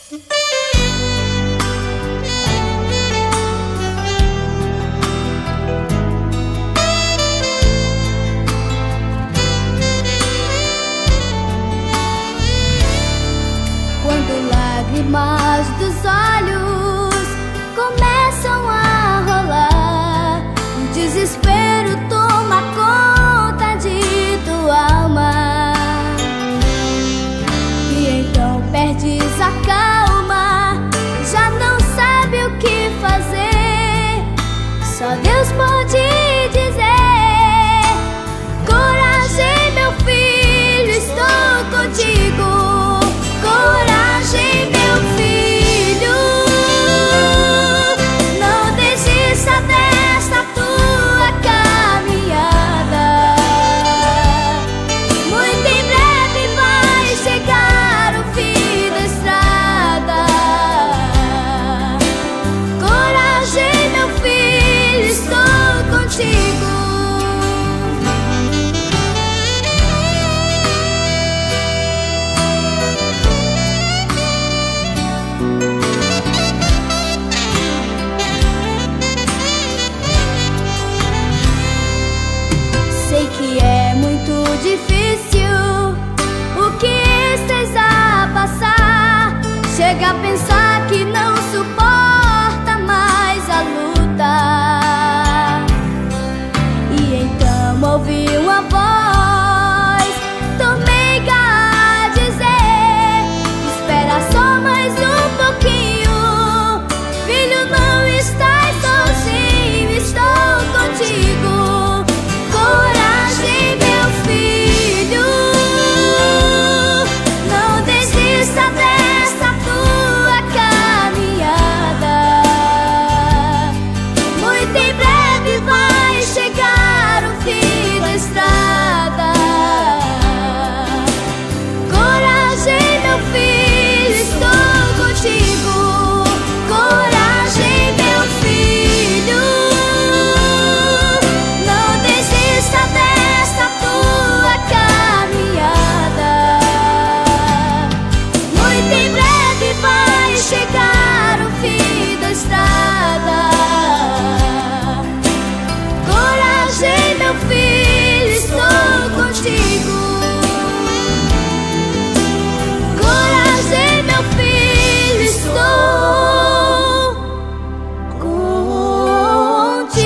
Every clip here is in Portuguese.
Quando lágrimas dos olhos começam a rolar, o desespero toma conta de tua alma, e então perdes a calma, já não sabe o que fazer. Só Deus pode dizer: coragem, meu filho, estou contigo. Coragem, meu filho, não desista desta tua caminhada. Muito em breve vai chegar o fim da estrada. Coragem, meu filho, estou contigo. Sei que é muito difícil o que estás a passar. Chega a pensar que não suporta mais a luta, e então ouvi uma voz meiga a dizer: espera só mais um pouquinho, filho, não estás sozinho, estou contigo. Coragem, meu filho, não desista dessa tua caminhada. Muito em breve vai chegar o fim da estrada. Coragem, meu filho, estou contigo. Coragem, meu filho, não desista dessa tua caminhada. Muito em breve vai chegar o fim da estrada. Coragem, meu filho, estou contigo. Coragem, meu filho, estou contigo.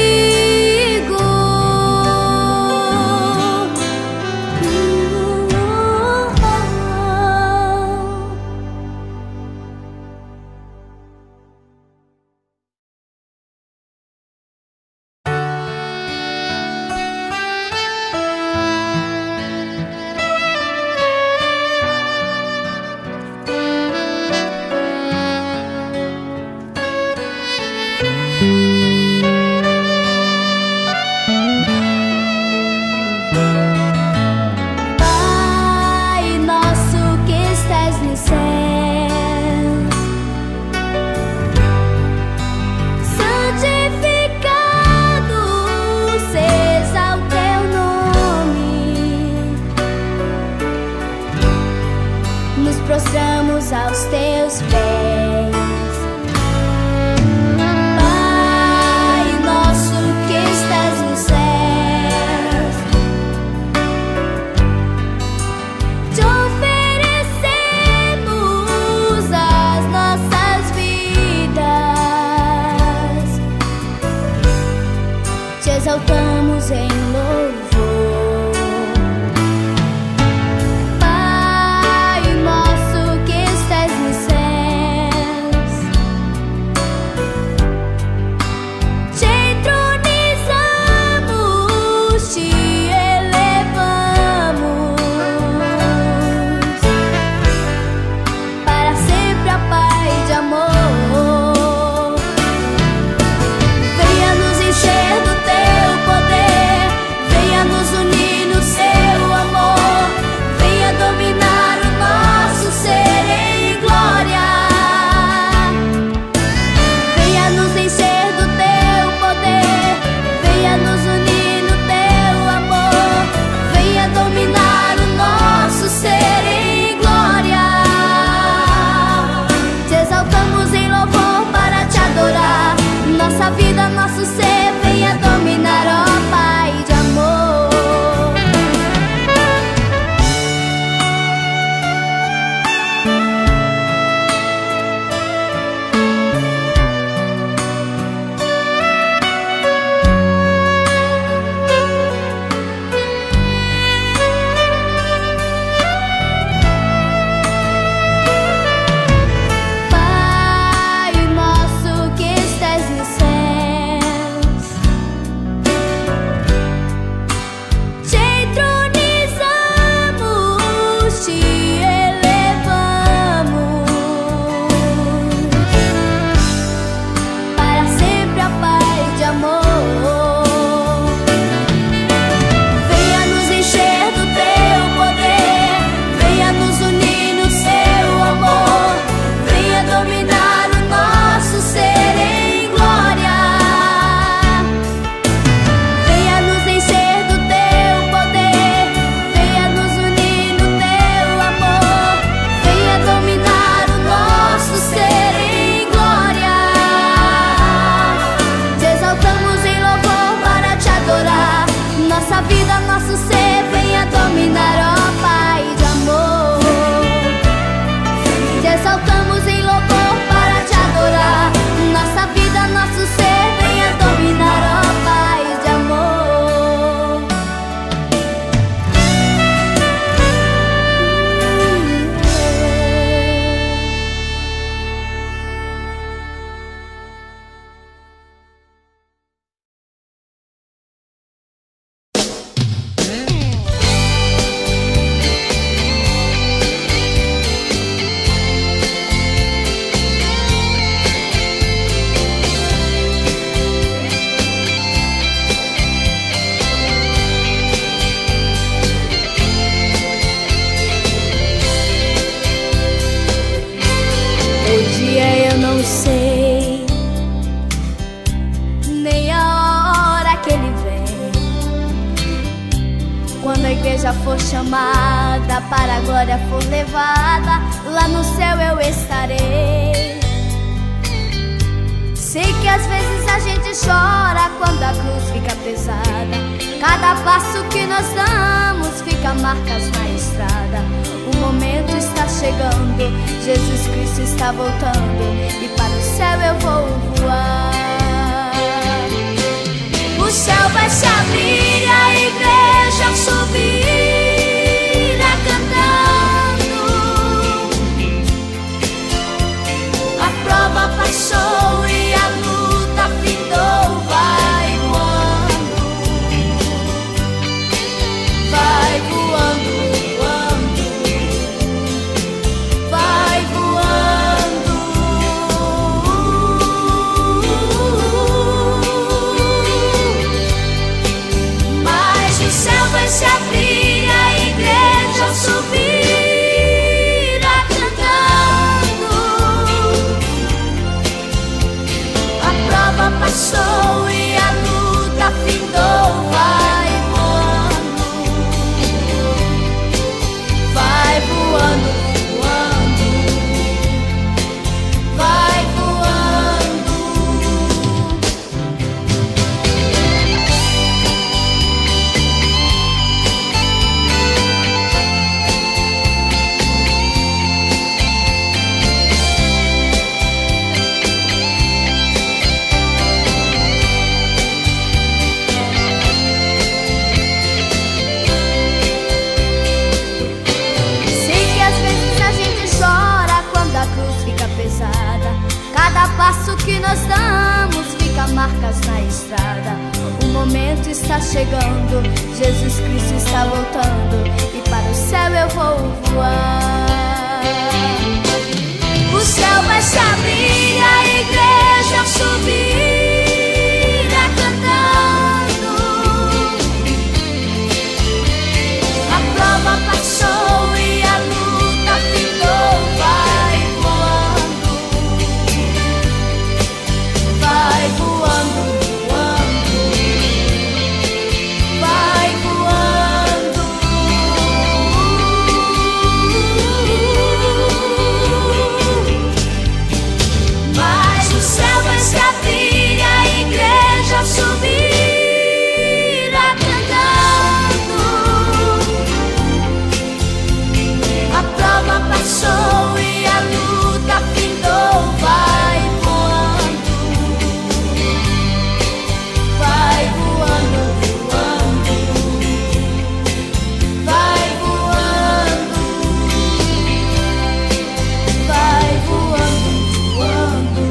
Pai nosso que estás no céu, santificado seja o teu nome. Nos prostramos aos teus pés. Pai nosso que estás no céu, te oferecemos as nossas vidas, te exaltamos em louvor. Pai nosso que estás no céu, Eu não sei nem a hora que Ele vem. Quando a igreja for chamada, para a glória for levada, lá no céu eu estarei. Sei que às vezes a gente chora quando a cruz fica pesada. Cada passo que nós damos fica marcas na estrada. O momento está chegando, Jesus Cristo está voltando, e para o céu eu vou voar. O céu vai se abrir, a igreja subirá cantando. A prova passou e a luta findou. Vai voando, vai voando, voando, vai voando. Mas o céu vai se abrir, a igreja subirá cantando. A prova passou e a luta findou. Vai voando, vai voando, voando, vai voando. Sei que às vezes a gente chora quando a cruz fica pesada. Cada passo que nós damos fica marcas na estrada. O momento está chegando, Jesus Cristo está voltando, e para o céu eu vou voar. O céu vai se abrir, a igreja subirá cantando. A prova passou e a luta findou. Vai voando, vai voando, voando, vai voando. Mas o céu vai se abrir, a igreja subirá cantando. A prova passou e a luta findou. Vai voando, vai voando, voando, vai voando, vai voando, voando,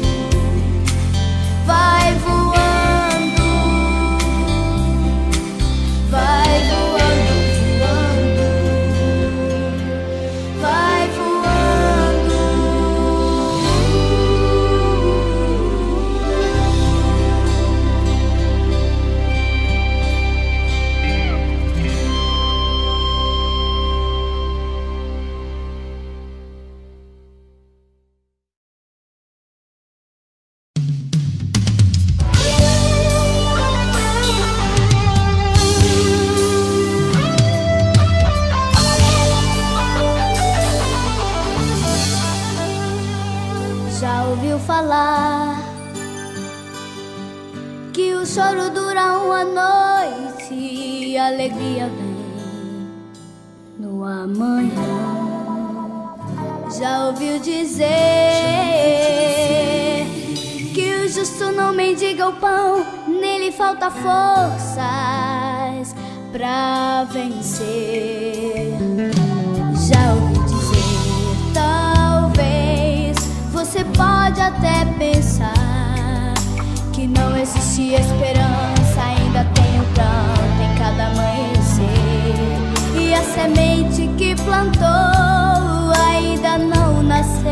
vai voando, vai voando, voando, vai voando. Já ouviu falar que o choro dura uma noite e a alegria vem no amanhã? Já ouviu dizer que o justo não mendiga o pão, nele falta forças pra vencer? Já ouviu dizer, talvez você pode até pensar que não existe esperança, ainda tem um pranto em cada amanhecer, e a semente que plantou ainda não nasceu,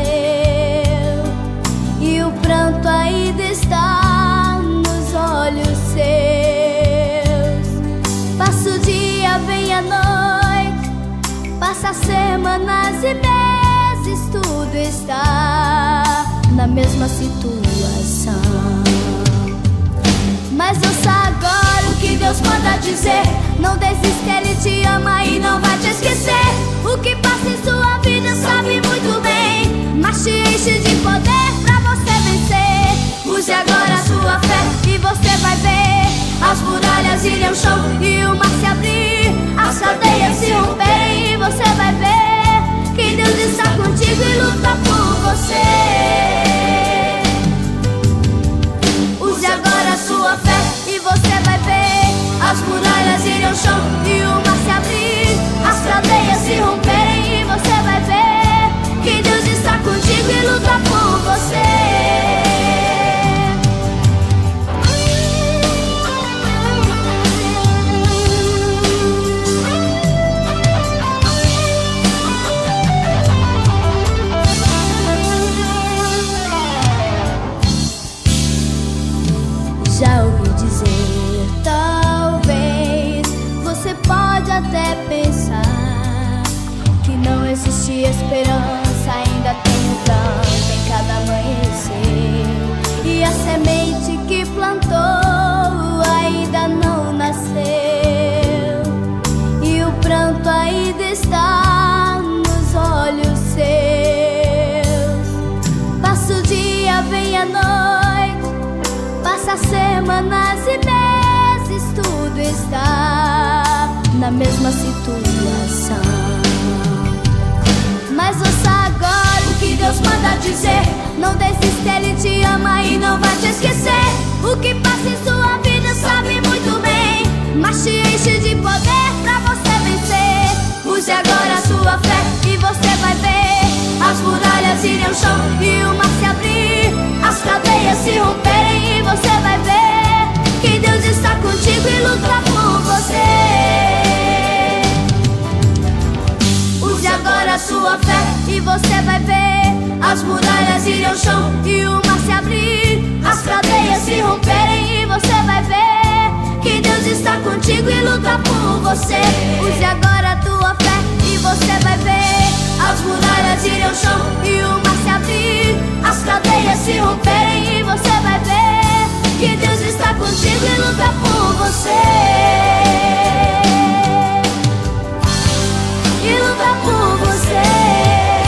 e o pranto ainda está nos olhos seus. Passa o dia, vem a noite, passa semanas e meses, tudo está na situação. Mas ouça agora o que Deus manda dizer. Não desista, Ele te ama e não vai te esquecer. O que passa em sua vida sabe muito bem, mas te enche de poder pra você vencer. Use agora a sua fé e você vai ver as muralhas irem ao chão e o mar se abrir, as cadeias se romperem e você vai ver que Deus está contigo e luta por você. Use agora a sua fé e você vai ver as muralhas irem ao chão e o mar se abrir, as cadeias se romperem e você vai ver que Deus está contigo e luta por você. Já ouvi dizer, talvez você pode até pensar que não existe esperança, ainda tem um pranto em cada amanhecer, e a semente que plantou ainda não nasceu, e o pranto ainda está nos olhos seus. Passa o dia, vem a noite, passa semanas e meses, tudo está na mesma situação. Mas ouça agora o que Deus manda dizer. Não desista, Ele te ama e não vai te esquecer. O que passa em sua vida sabe muito bem, mas te enche de poder pra você vencer. Use agora a sua fé e você vai ver as muralhas irem ao chão e o mar se abrir, as cadeias se romperem e você vai ver que Deus está contigo e luta por você. Use agora a sua fé e você vai ver as muralhas irem ao chão e o mar se abrir, as cadeias se romperem e você vai ver que Deus está contigo e luta por você. Use agora a tua fé e você vai ver as muralhas irem ao chão e o mar se abrir, as cadeias se romperem e você vai ver que Deus está contigo e luta por você. E luta por você.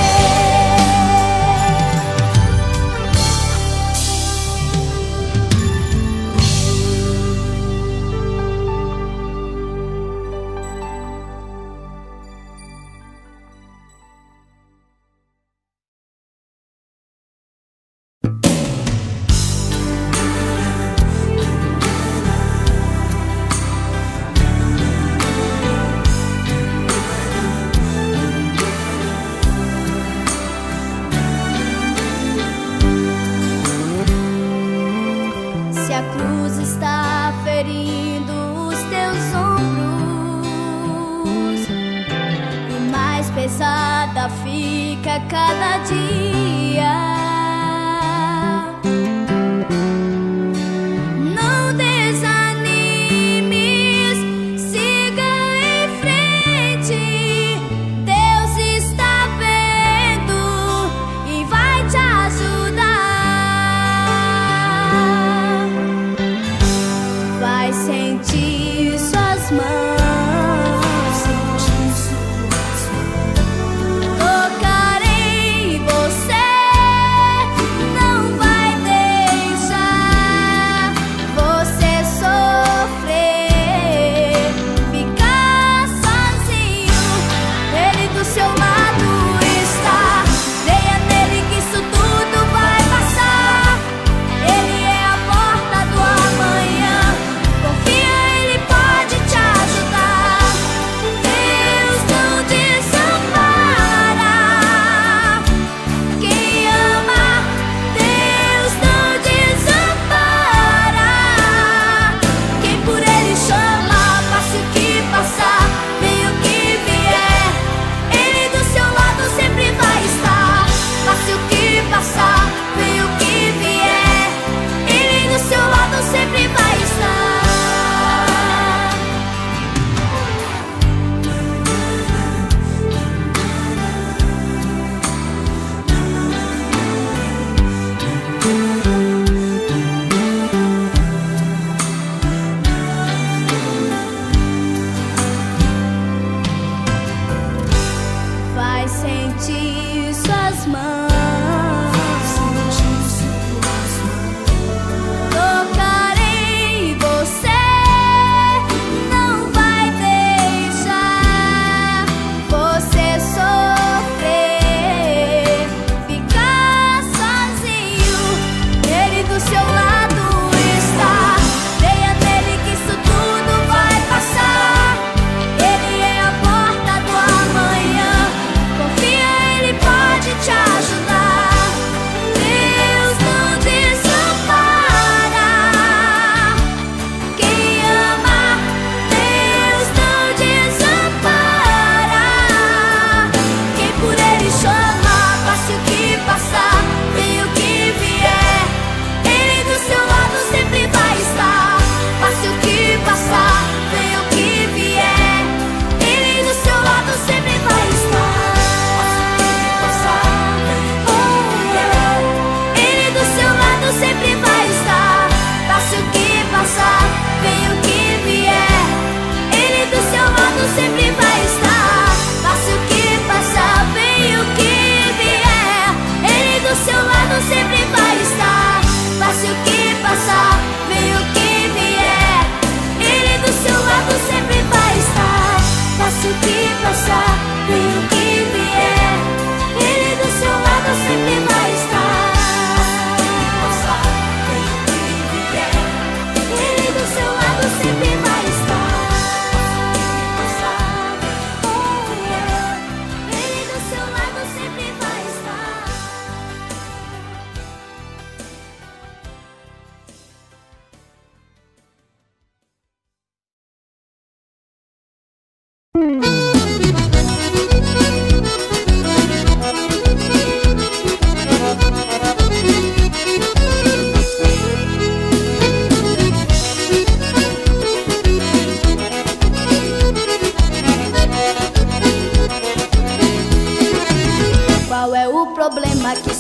Pesada fica cada dia. Não desanimes, siga em frente. Deus está vendo e vai te ajudar. Vai sentir suas mãos.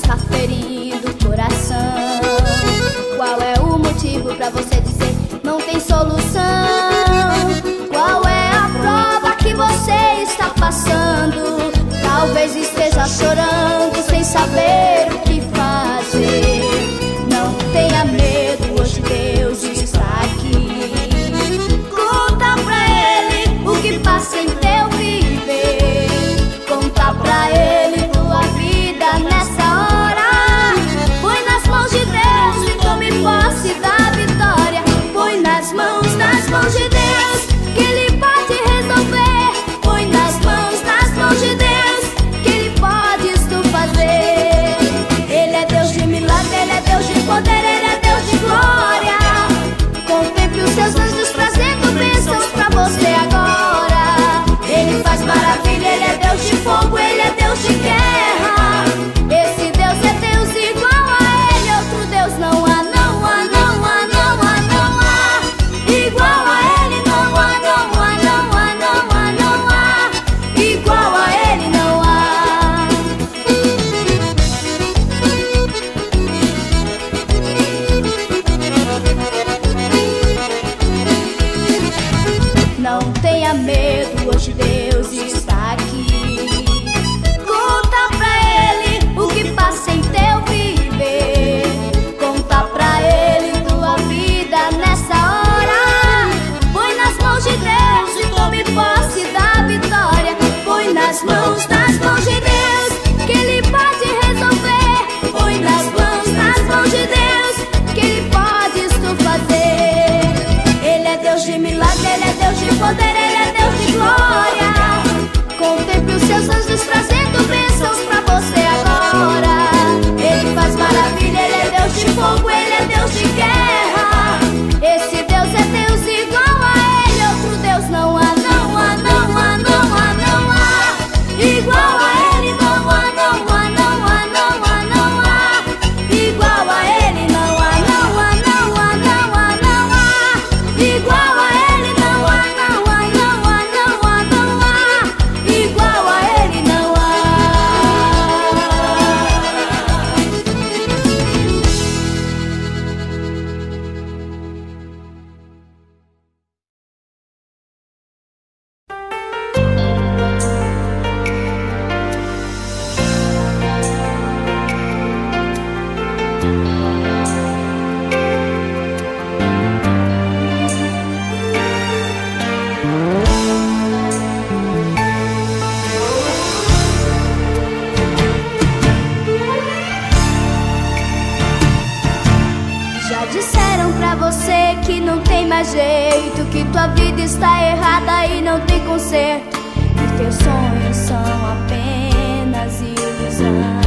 está ferindo o coração. Qual é o motivo pra você dizer não tem solução? Qual é a prova que você está passando? Talvez esteja chorando sem saber o que fazer. Não tenha medo, hoje Deus está aqui. Conta pra Ele o que passa em teu viver. Conta pra Ele tua vida nessa hora. Põe nas mãos de Deus e tome posse da vitória. Põe nas mãos de Deus, que Ele pode resolver. Põe nas mãos de Deus, que Ele pode isto fazer. Ele é Deus de milagre, Ele é Deus de poder, Ele é Deus de glória. Contemple os seus anjos trazendo bênçãos pra você agora. Ele faz maravilha, Ele é Deus de fogo, Ele é Deus de guerra. Esse Deus é Deus igual a Ele, outro Deus não há, não há, não há, não há, não há. Igual a Ele não há, não há, não há, não há, não há. Igual a Ele não há. Não tenha medo, hoje Deus está aqui. Conta pra Ele o que passa em teu viver. Conta pra Ele tua vida nessa hora. Põe nas mãos de Deus e tome posse da vitória. Põe nas mãos de Deus, que Ele pode resolver. Põe nas mãos de Deus, que Ele pode isto fazer. Ele é Deus de milagre, Ele é Deus de poder, Ele é Deus de glória. Contemple os seus anjos trazendo bênçãos pra você agora. Ele faz maravilha, Ele é Deus de fogo, Ele é Deus de guerra. Esse Deus é Deus igual a Ele, outro Deus não há, não há, não há, não há, não há. Igual a Ele não há, não há, não há, não há, não há. Igual a Ele não há, não há, não há, não há, não há. Igual a Ele não há, não há, não há, não há, não há. Igual a Ele não há. Já disseram pra você que não tem mais jeito, que tua vida está errada e não tem conserto, que teus sonhos são apenas ilusão.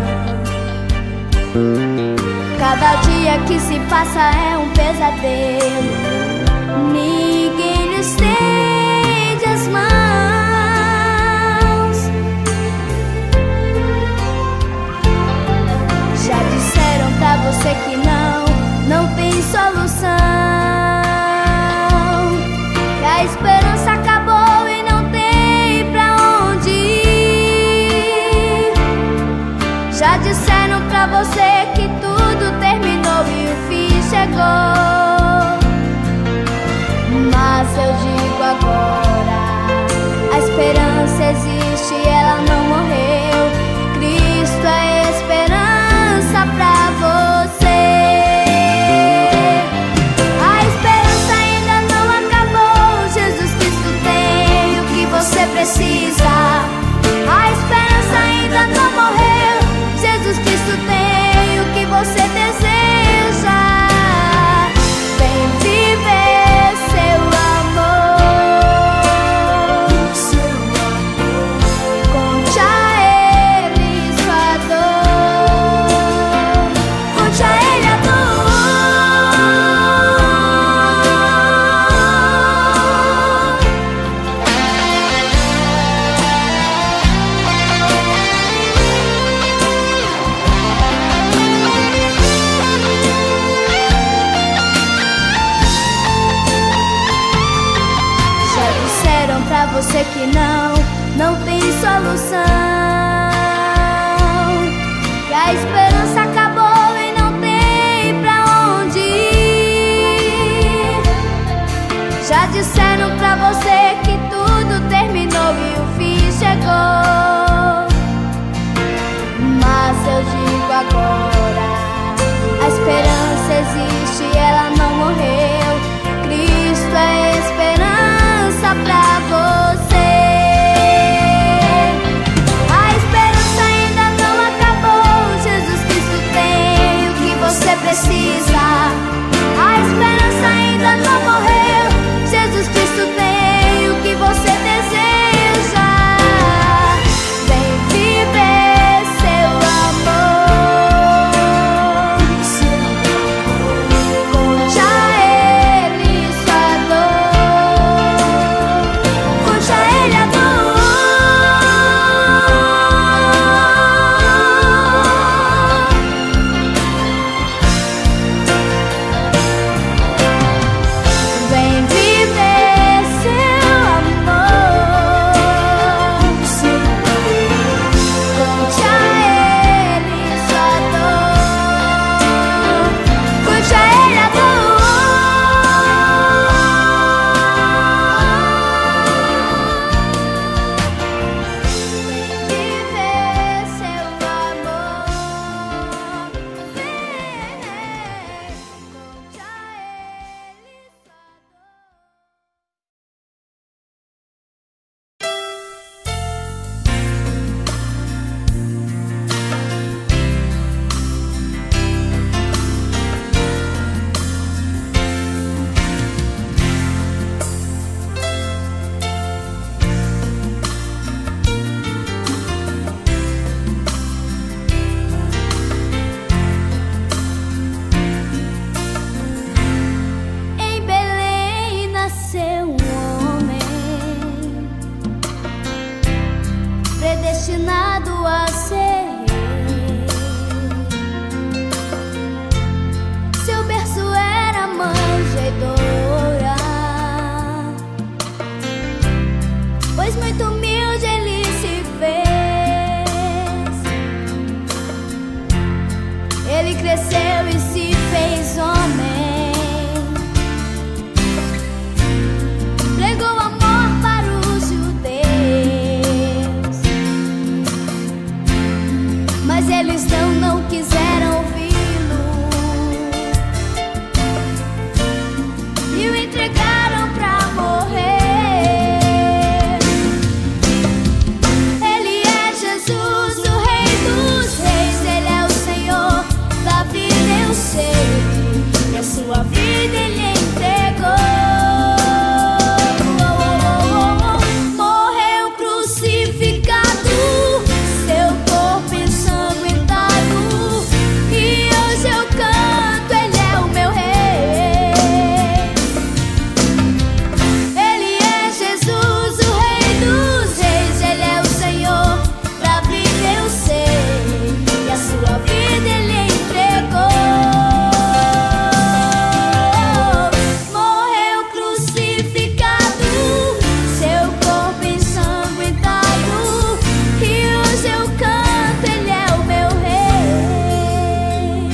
Cada dia que se passa é um pesadelo. Ninguém lhe estende as mãos. Já disseram pra você que não tem solução, que a esperança acabou e não tem pra onde ir. Já disseram pra você que tudo terminou e o fim chegou. Mas eu digo agora, a esperança existe, ela não morreu. Cristo é esperança pra você. A esperança ainda não acabou, Jesus Cristo tem o que você precisa. A esperança ainda não morreu, Jesus Cristo tem o que você deseja. Vem viver seu amor. esperança acabou e não tem pra onde ir. Já disseram pra você que tudo terminou e o fim chegou, mas eu digo agora: a esperança existe, ela não morreu. Cristo é esperança pra você. A esperança ainda não acabou. Jesus Cristo tem o que você precisa. A esperança ainda não morreu. Jesus Cristo tem o que você deseja. Vem viver seu amor. Conte a Ele sua dor. Conte a Ele a dor. Vem viver seu amor. Conte a Ele sua dor. Conte a Ele a dor. Vem viver seu amor. Vem, conte a Ele sua dor. Em Belém nasceu um homem predestinado a ser rei. Seu berço era manjedoura, pois muito humilde ele se fez. Ele cresceu e se fez homem. Pregou amor para os judeus, mas eles não quiseram ouvi-lo e o entregaram pra morrer. Ele é Jesus, o Rei dos Reis. Ele é o Senhor da vida, eu sei, e a sua vida ele entregou. Morreu crucificado, seu corpo ensanguentado, e hoje eu canto, ele é o meu rei. Ele é Jesus, o Rei dos Reis. Ele é o Senhor da vida, eu sei, e a sua vida ele entregou. Morreu crucificado, seu corpo ensanguentado, e hoje eu canto, ele é o meu rei.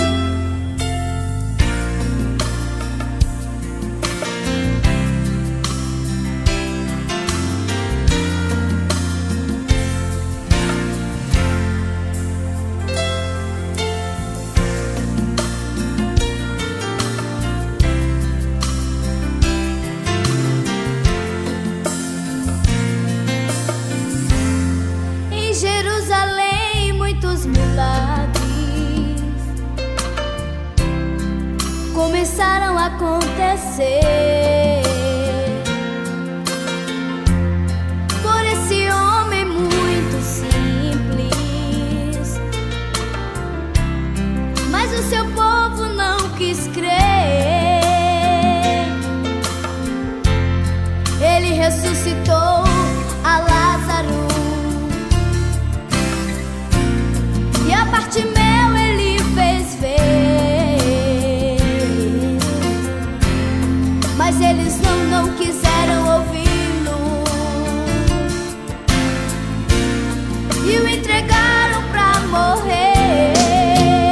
Em Jerusalém muitos milagres começaram a acontecer por esse homem muito simples, mas o seu povo não quis crer. Ele ressuscitou a Lázaro e a Bartimeu ele fez ver, mas eles não quiseram ouvi-lo e o entregaram pra morrer.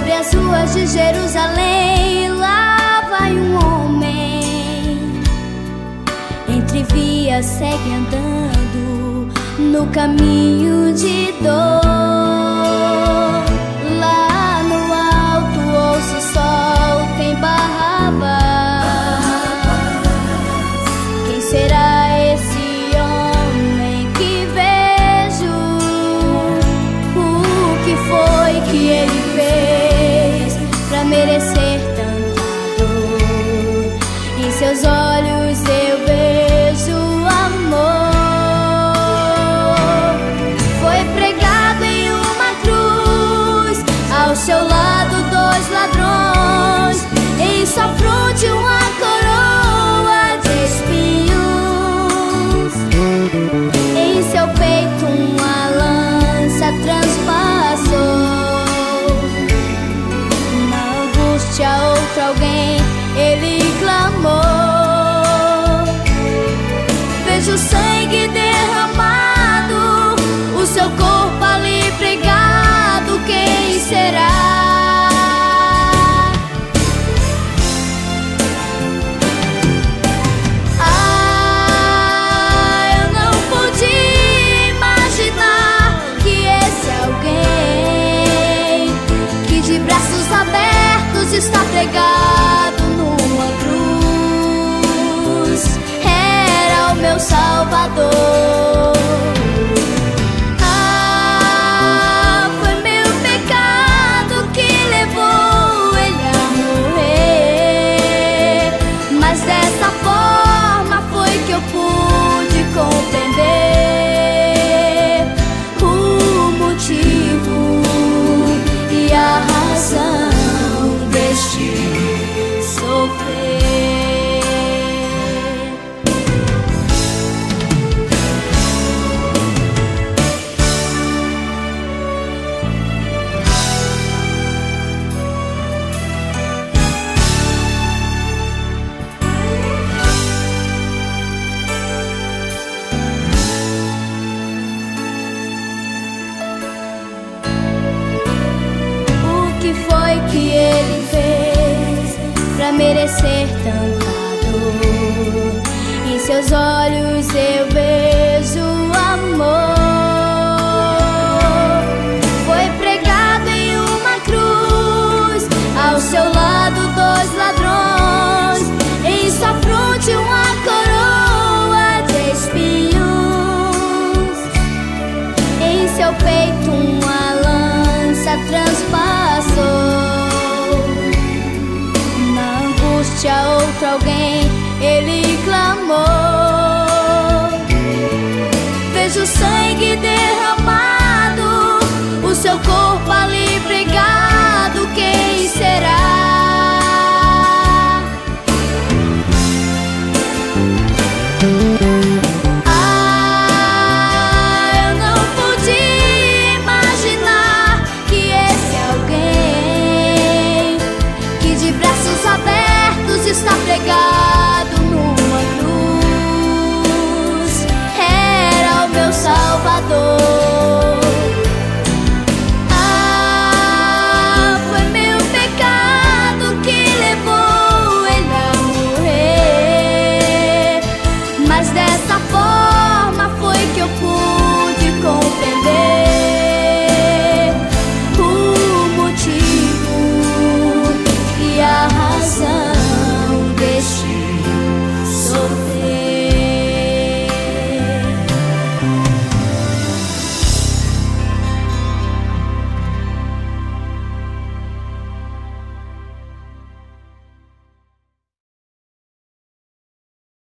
Sobre as ruas de Jerusalém, lá vai um homem, entre vias segue andando, no caminho de dor. Lá no alto ouço o sol, tem Barrabás. Quem será esse homem que vejo? O que foi que ele fez pra merecer tanta dor? Em seus olhos eu vejo amor. Foi pregado em uma cruz, ao seu lado dois ladrões, em sua fronte uma coroa de espinhos, em seu peito uma lança transpassou. Na angústia outro alguém ele clamou. Vejo sangue derramado, o seu corpo ali pregado, quem será? Ah, eu não podia imaginar que esse alguém, que de braços abertos está pregado numa cruz, era o meu Salvador. Ah, foi meu pecado que levou ele a morrer, mas dessa forma foi que eu pude compreender o motivo e a razão deste sofrer. O que foi que ele fez pra merecer tanta dor? Em seus olhos eu vejo amor. Foi pregado em uma cruz, ao seu lado dois ladrões, em sua fronte uma coroa de espinhos, em seu peito uma lança transpassou. Na angústia outro alguém ele clamou.